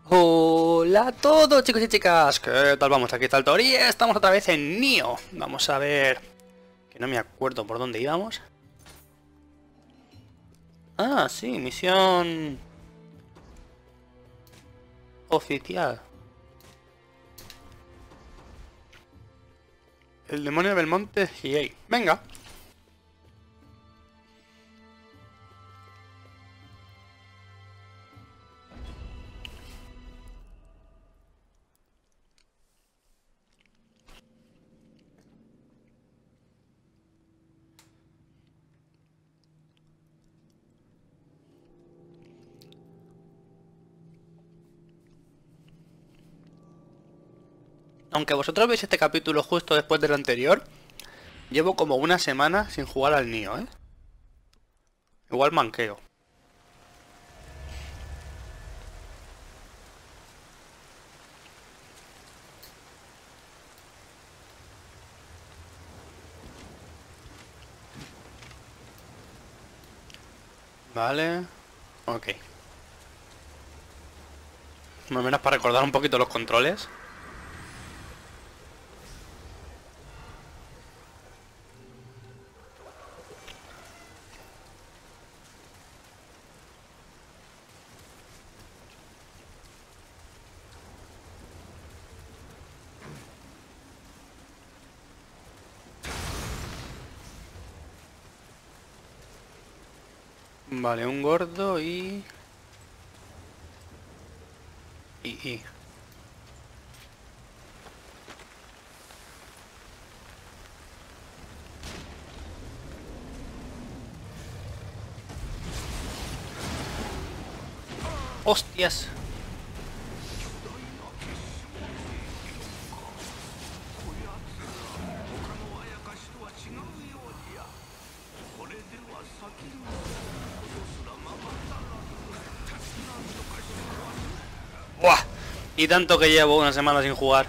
Hola a todos chicos y chicas, ¿qué tal vamos? Aquí está el Tori, estamos otra vez en Nioh. Vamos a ver, que no me acuerdo por dónde íbamos. Ah, sí, misión oficial. El demonio del monte Hiei. Venga. Aunque vosotros veis este capítulo justo después del anterior, llevo como una semana sin jugar al Nioh, ¿eh? Igual manqueo. Vale. Ok. Más o menos para recordar un poquito los controles. Vale, un gordo y... Y... ¡Hostias! ¡Buah! Y tanto que llevo una semana sin jugar.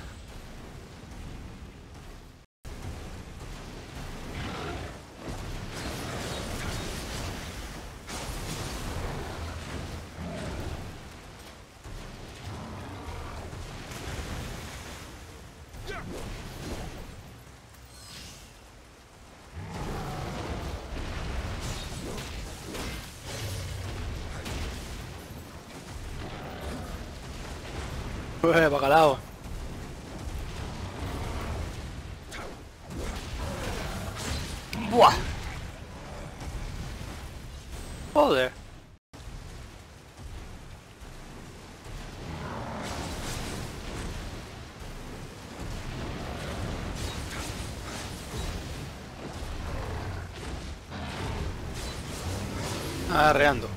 Bacalao. ¡Buah! Joder. Arreando.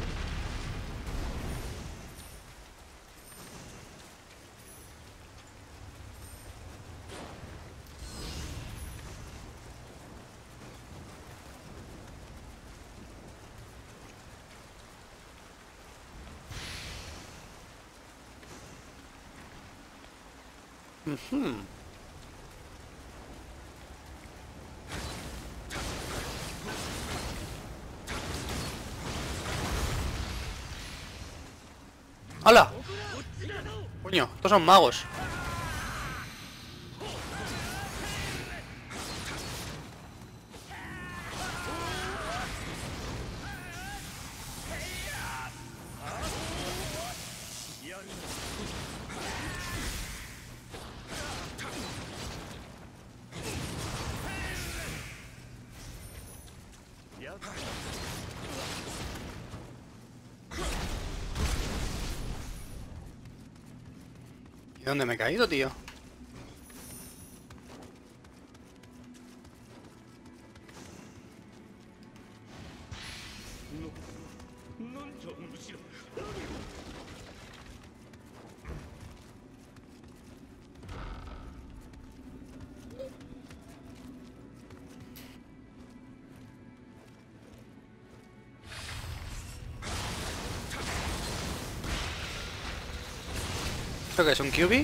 ¡Hala! Coño, estos son magos. ¿Y dónde me he caído, tío? ¿Esto qué es? ¿Un QB?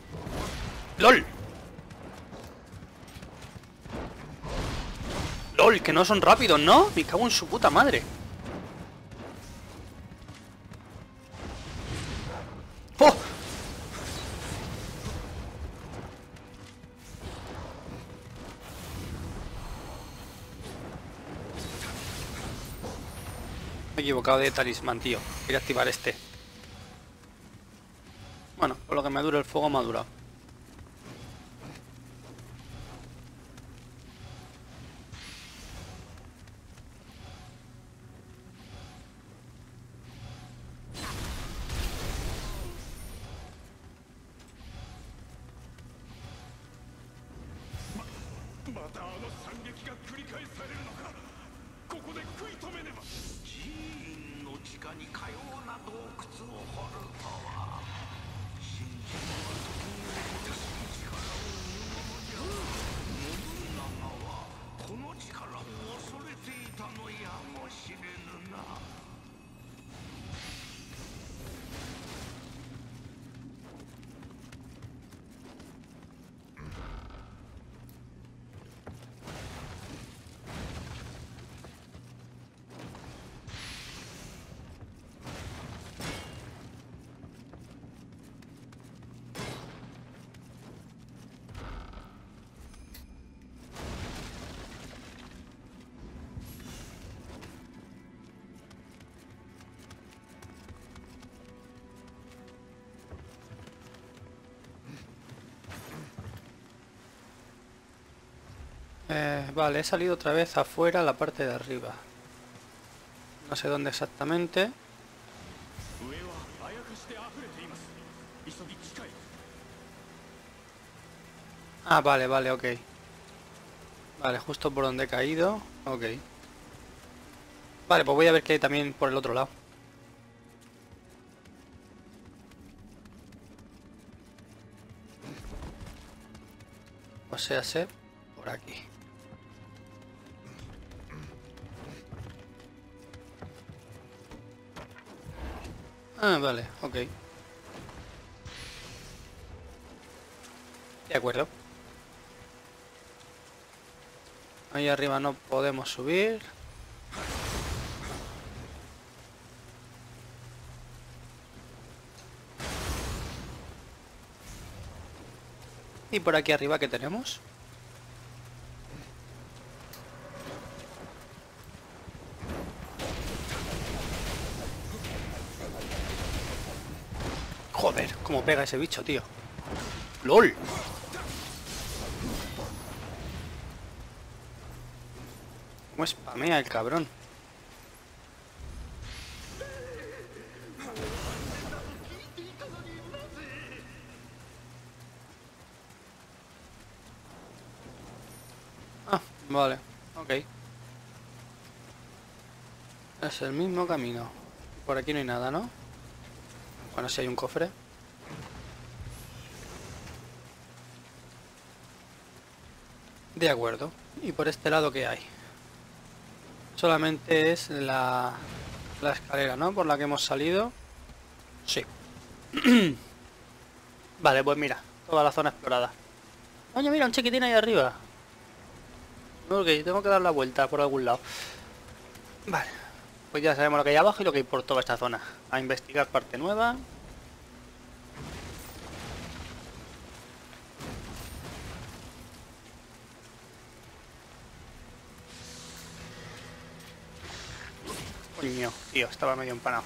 ¡LOL! ¡LOL! LOL, que no son rápidos, ¿no? Me cago en su puta madre. ¡Oh! Me he equivocado de talismán, tío. Quería activar este. Bueno, por lo que me dure el fuego me ha durado. Vale, he salido otra vez afuera a la parte de arriba. No sé dónde exactamente. Ah, vale, vale, ok. Vale, justo por donde he caído. Ok. Vale, pues voy a ver qué hay también por el otro lado. O sea, sé por aquí. Ah, vale, ok. De acuerdo. Ahí arriba no podemos subir. Y por aquí arriba, ¿qué tenemos? Joder, cómo pega ese bicho, tío. ¡LOL! Cómo spamea el cabrón. Ah, vale, ok. Es el mismo camino. Por aquí no hay nada, ¿no? Bueno, si hay un cofre. De acuerdo. ¿Y por este lado qué hay? Solamente es la escalera, ¿no? Por la que hemos salido. Sí. Vale, pues mira, toda la zona explorada. Oye, mira, un chiquitín ahí arriba. Ok, tengo que dar la vuelta por algún lado. Vale, pues ya sabemos lo que hay abajo y lo que hay por toda esta zona. A investigar parte nueva. Coño, tío, estaba medio empanado.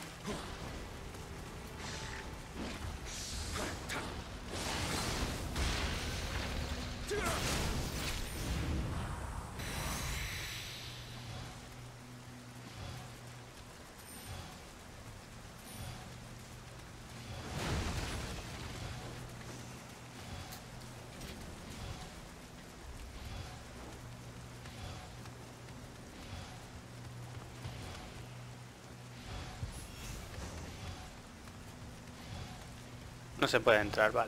No se puede entrar, vale.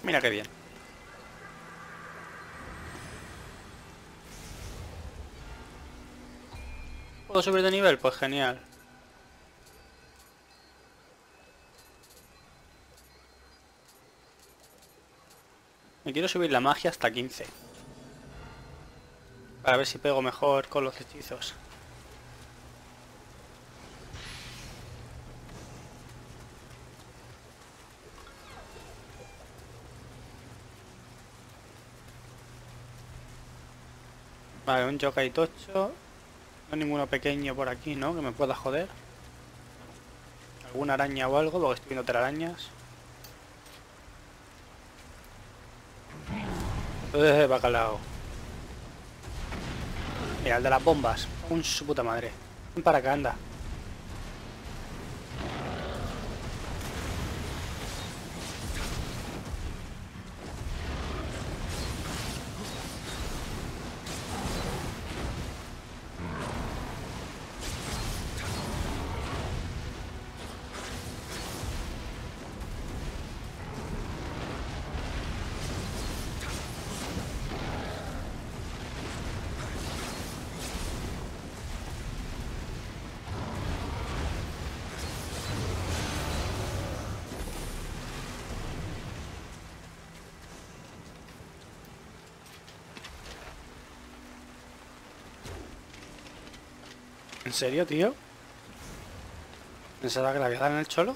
Mira qué bien. ¿Puedo subir de nivel? Pues genial. Me quiero subir la magia hasta 15. Para ver si pego mejor con los hechizos. Vale, un yokai tocho. No hay ninguno pequeño por aquí, ¿no? Que me pueda joder. Alguna araña o algo, porque estoy viendo telarañas. Bacalao. Mira, el de las bombas. Un su puta madre. Ven para acá, anda. ¿En serio, tío? ¿Pensaba que la había dado en el cholo?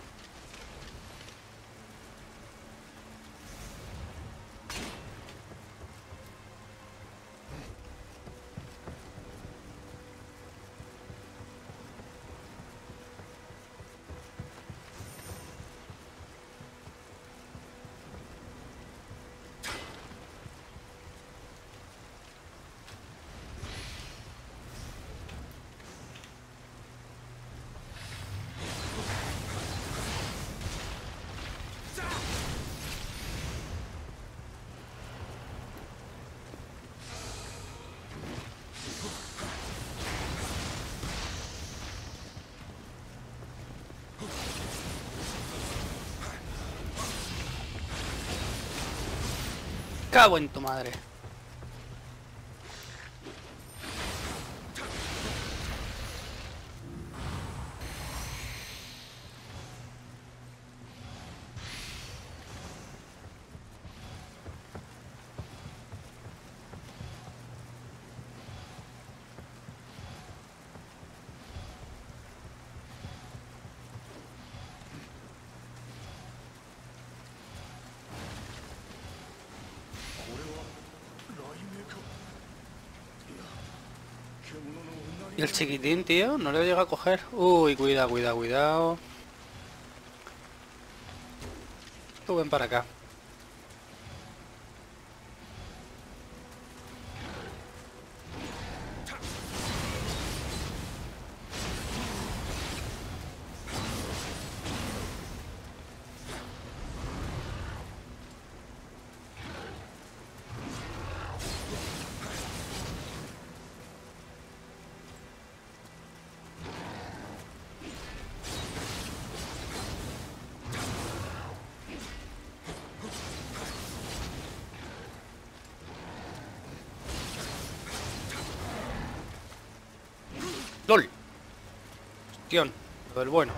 Cago en tu madre. ¿Y el chiquitín, tío? No le llega a coger. Uy, cuidado, cuidado, cuidado. Tú ven para acá. ¡Lol! Hostión, lo del bueno.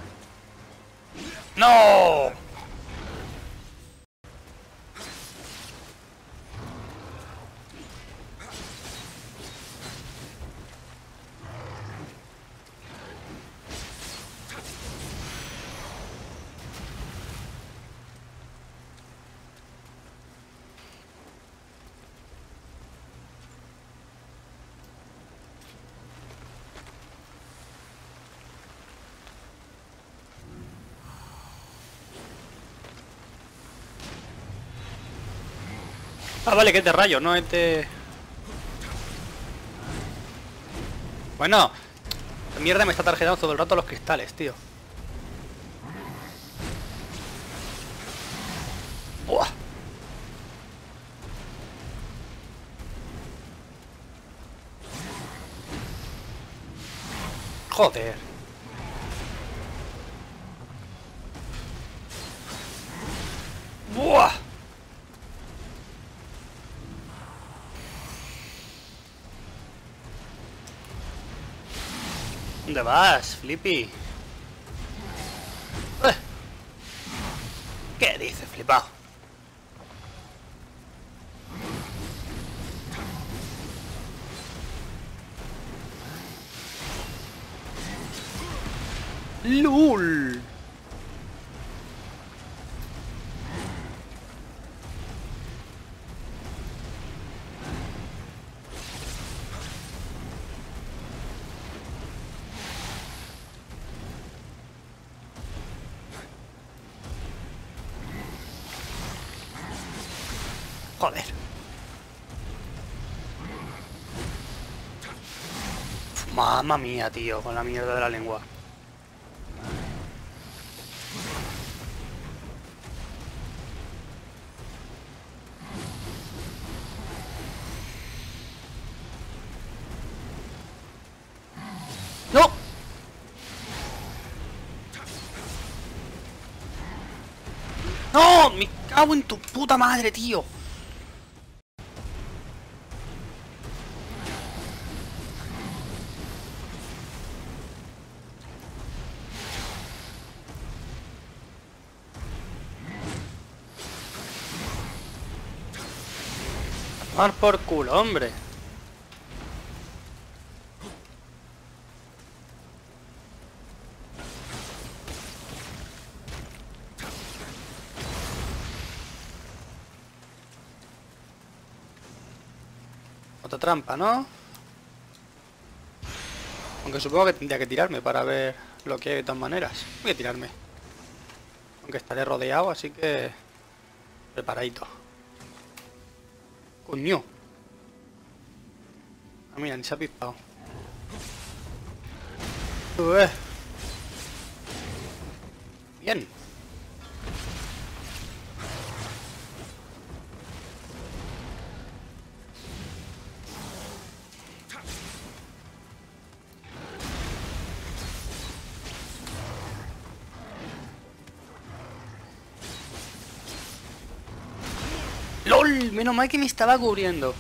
¡No! Ah, vale, que es de rayo, no es de... Bueno, la mierda me está tarjetando todo el rato los cristales, tío. Buah. Joder. Buah. ¿Dónde vas, Flippy? ¿Qué dices, flipado? ¡Lul! Joder. Mamma mía, tío, con la mierda de la lengua. ¡No! ¡No! ¡Me cago en tu puta madre, tío! Tomar por culo, hombre. Otra trampa, ¿no? Aunque supongo que tendría que tirarme para ver lo que hay de todas maneras. Voy a tirarme. Aunque estaré rodeado, así que... preparadito. ¡Coño! Ah, mira, ni se ha pispado. Bien. ¡Lol! Menos mal que me estaba cubriendo.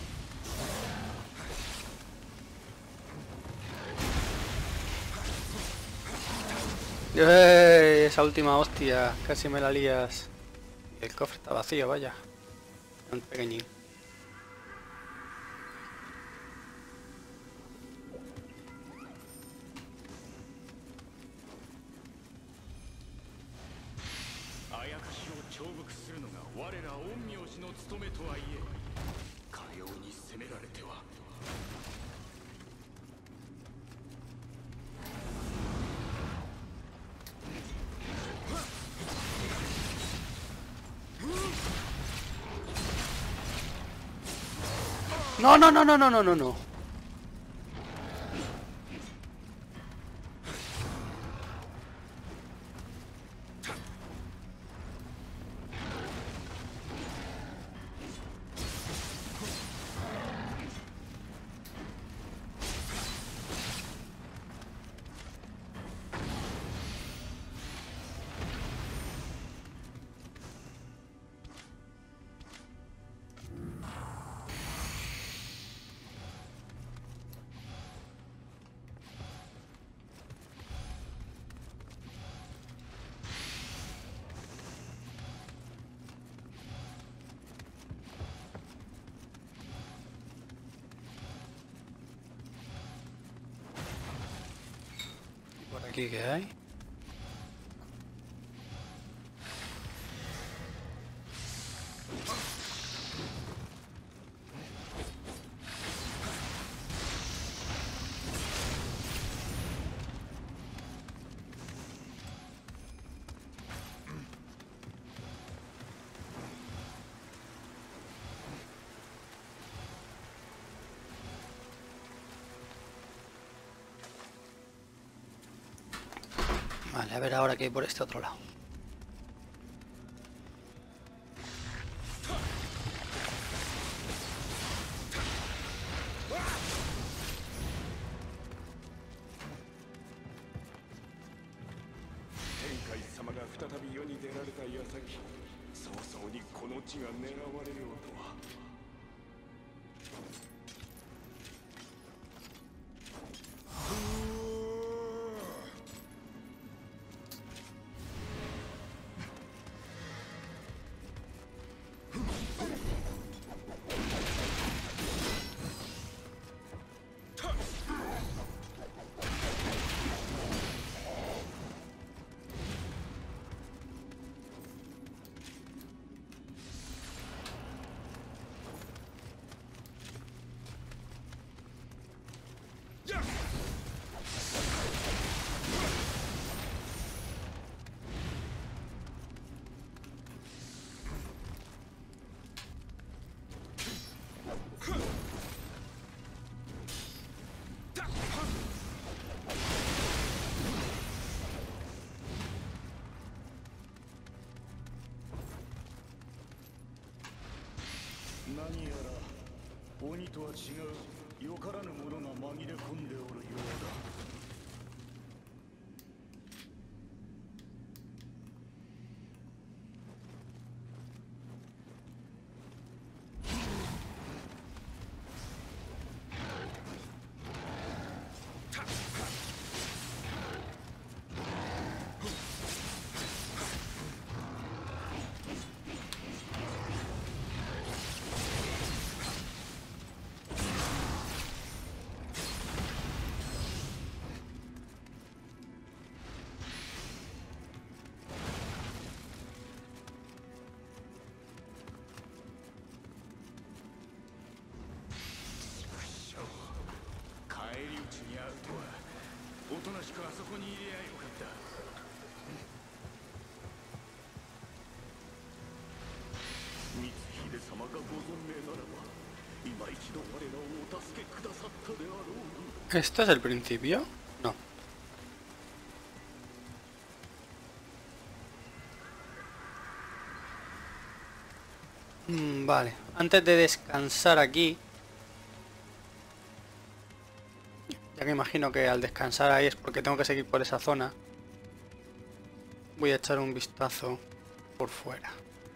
Esa última hostia, casi me la lías. El cofre está vacío, vaya. Un pequeñín. No, no, no, no, no, no, no, no. ¿Por aquí qué hay? Vale, a ver ahora qué hay por este otro lado. 何やら鬼とは違うよからぬものが紛れ込んでおるようだ。返り討ちにあうとはおとなしくあそこにいりゃよかった。光秀様がご存命ならば今一度我らをお助けくださったであろう。 ¿Esto es el principio? No. Vale, antes de descansar aquí, ya que imagino que al descansar ahí es porque tengo que seguir por esa zona, voy a echar un vistazo por fuera.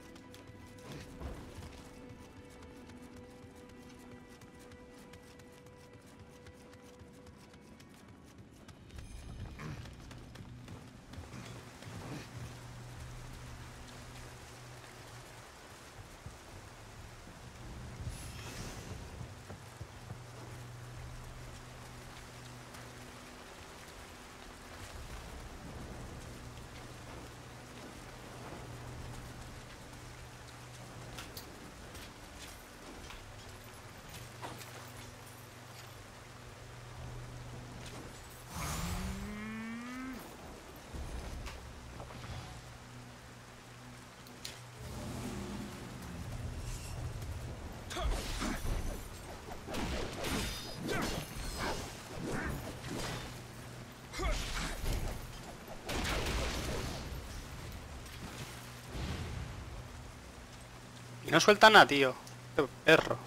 Y no suelta nada, tío. Este perro.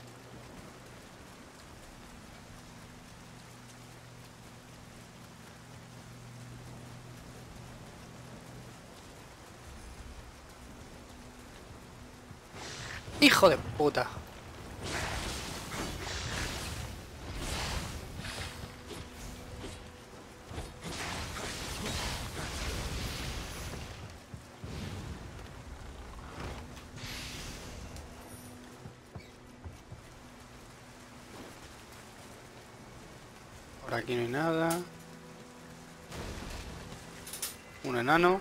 Hijo de puta. Por aquí no hay nada. Un enano.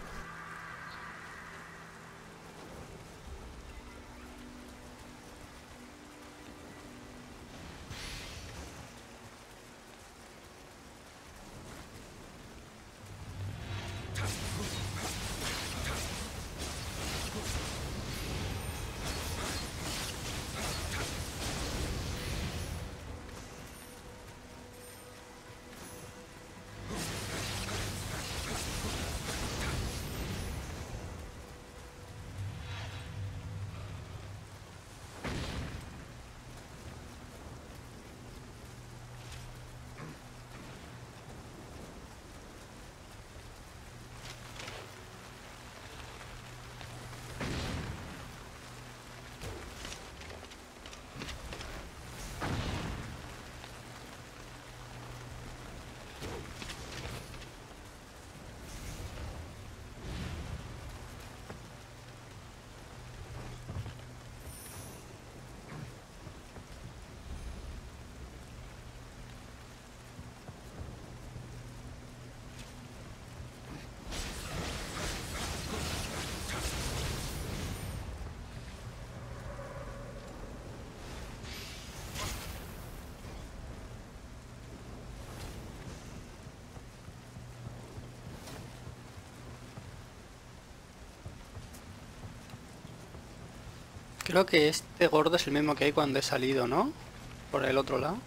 Creo que este gordo es el mismo que hay cuando he salido, ¿no? Por el otro lado.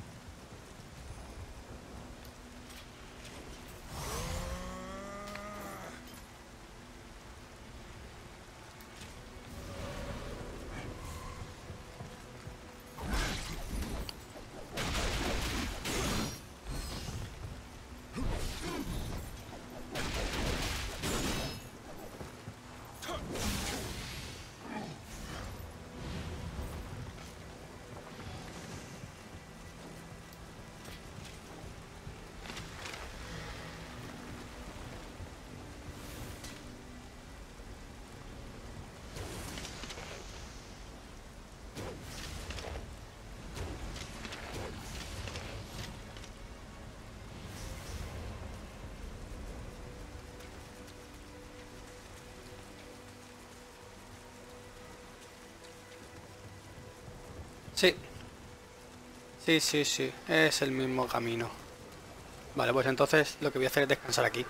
Sí, sí, sí, es el mismo camino. Vale, pues entonces lo que voy a hacer es descansar aquí.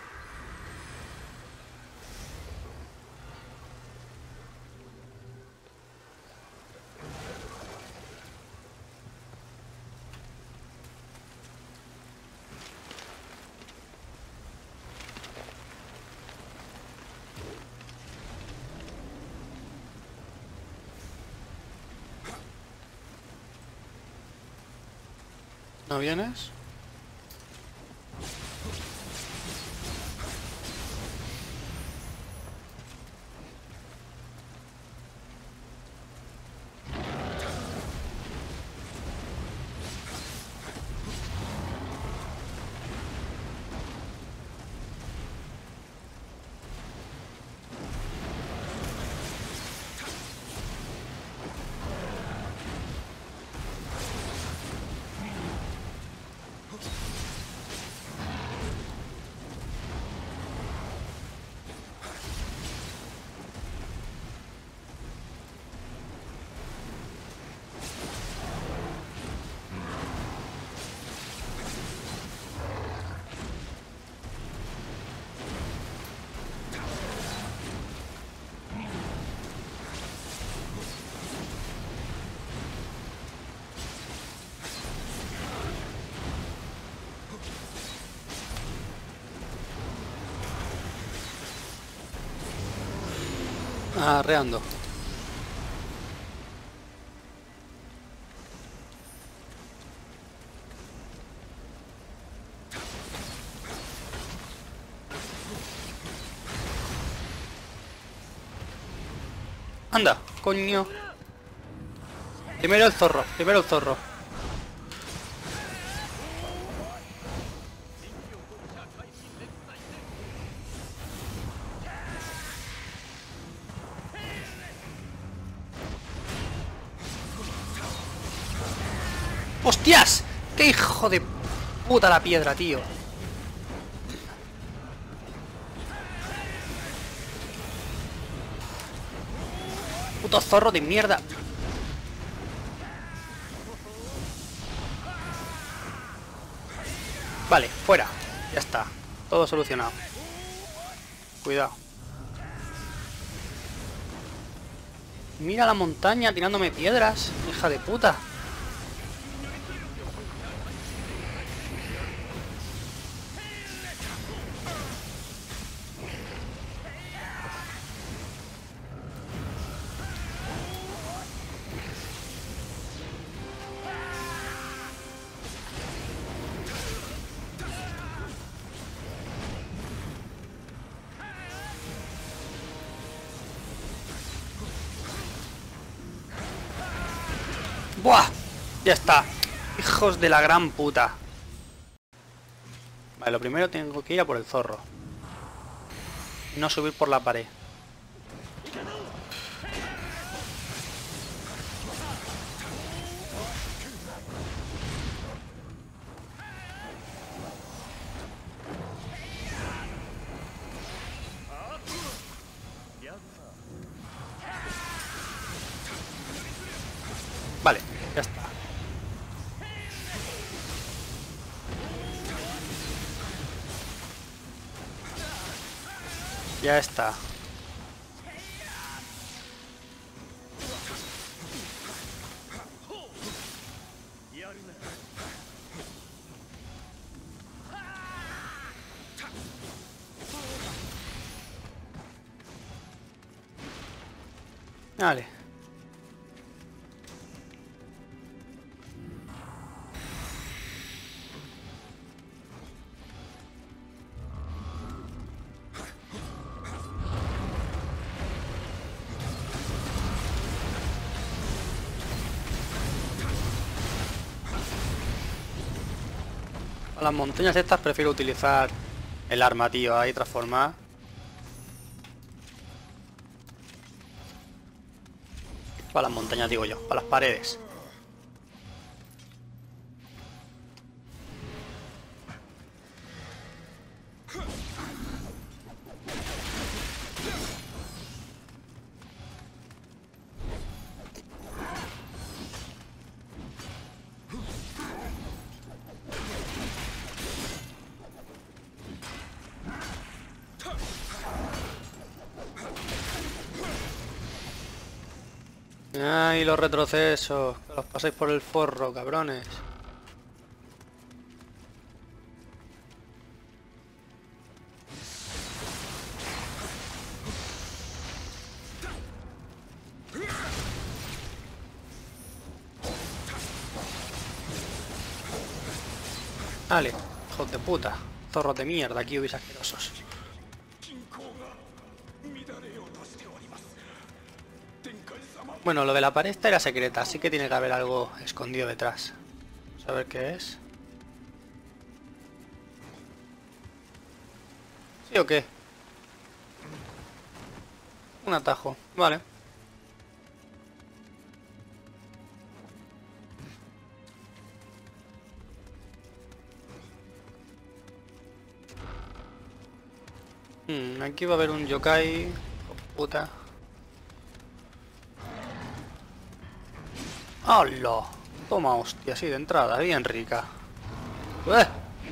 ¿No vienes? Arreando. Anda, coño. Primero el zorro, primero el zorro. ¡Hostias! ¡Qué hijo de puta la piedra, tío! Puto zorro de mierda. Vale, fuera. Ya está. Todo solucionado. Cuidado. Mira la montaña tirándome piedras. Hija de puta. ¡Buah! Ya está. Hijos de la gran puta. Vale, lo primero tengo que ir a por el zorro. No subir por la pared. Vale, ya está. Ya está. Vale. A las montañas estas prefiero utilizar el arma, tío, ahí transformar. Para las montañas, digo yo, para las paredes. Ay, los retrocesos. Que los pasáis por el forro, cabrones. Vale, hijos de puta. Zorros de mierda, aquí hubiese asquerosos. Bueno, lo de la pared esta era secreta, así que tiene que haber algo escondido detrás. Vamos a ver qué es. ¿Sí o qué? Un atajo, vale. Aquí va a haber un yokai. Hijo de puta. ¡Hala! Toma hostia, así de entrada, bien rica. ¡Eh!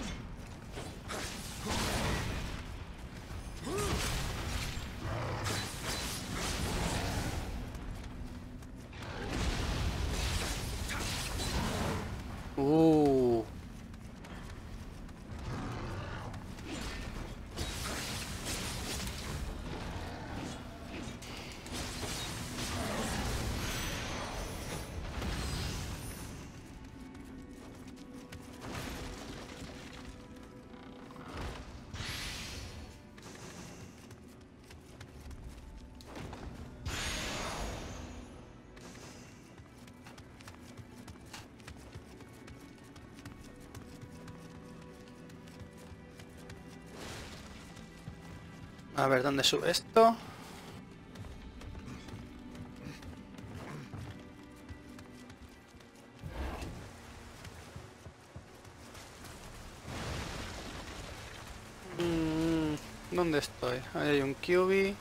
Uh. A ver, ¿dónde sube esto? ¿Dónde estoy? Ahí hay un QB.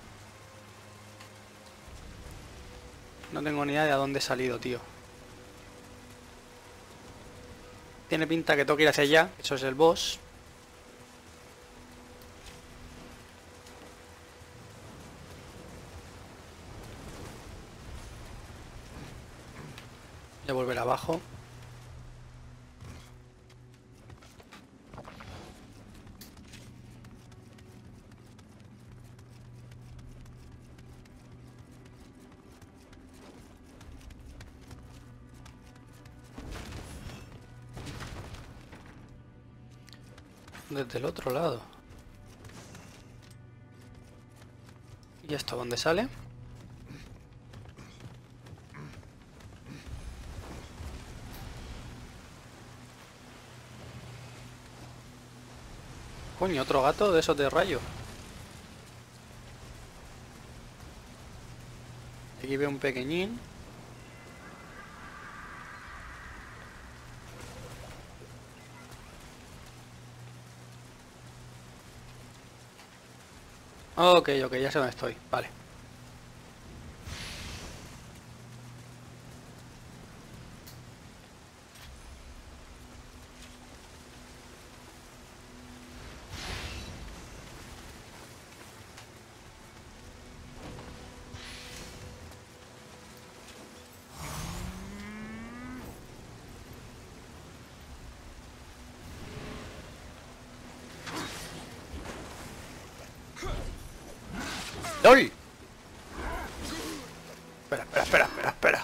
No tengo ni idea de a dónde he salido, tío. Tiene pinta que tengo que ir hacia allá. Eso es el boss. Voy a volver abajo. Desde el otro lado. ¿Y esto dónde sale? Coño, otro gato de esos de rayo. Aquí veo un pequeñín. Ok, ya sé dónde estoy. Vale. ¡Lol! Espera.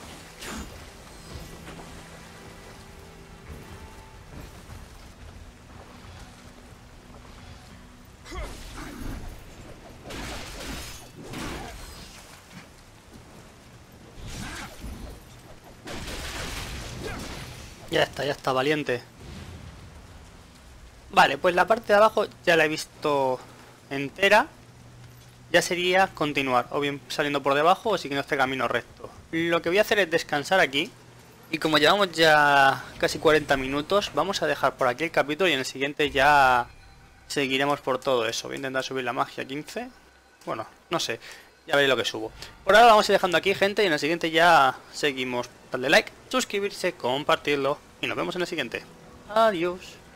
Ya está, valiente. Vale, pues la parte de abajo ya la he visto entera. Ya sería continuar, o bien saliendo por debajo o siguiendo este camino recto. Lo que voy a hacer es descansar aquí. Y como llevamos ya casi 40 minutos, vamos a dejar por aquí el capítulo y en el siguiente ya seguiremos por todo eso. Voy a intentar subir la magia a 15. Bueno, no sé, ya veréis lo que subo. Por ahora lo vamos a ir dejando aquí, gente, y en el siguiente ya seguimos. Dadle like, suscribirse, compartirlo y nos vemos en el siguiente. Adiós.